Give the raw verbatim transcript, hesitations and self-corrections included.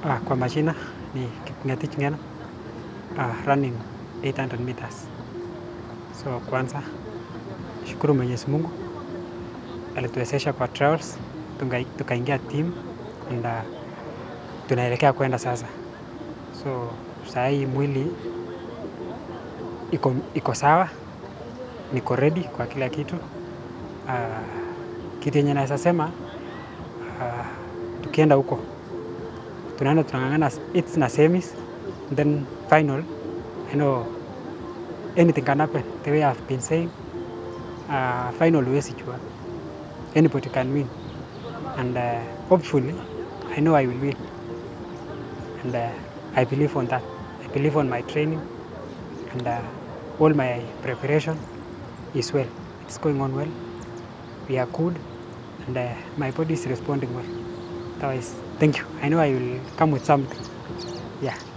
Ah, kwa majina ni Kipngetich Ngeno, ah, running eight hundred meters. So kwanza shukuru Mwenyezi Mungu alituwezesha kwa trials, tukaingia team and uh, tunaelekea kwenda sasa. So saa hii mwili iko, iko sawa, niko ready kwa kila kitu. Uh, kitu yenye naweza sema uh, tukienda huko tunaenda tunang'ang'ana it's na semis, then final. I know anything can happen. The way I've been saying, uh, final huwezi jua, anybody can win, and uh, hopefully I know I will win, and uh, I believe on that. I believe on my training, and uh, all my preparation is well. It's going on well. We are good, and uh, my body is responding well. Otherwise, thank you. I know I will come with something. Yeah.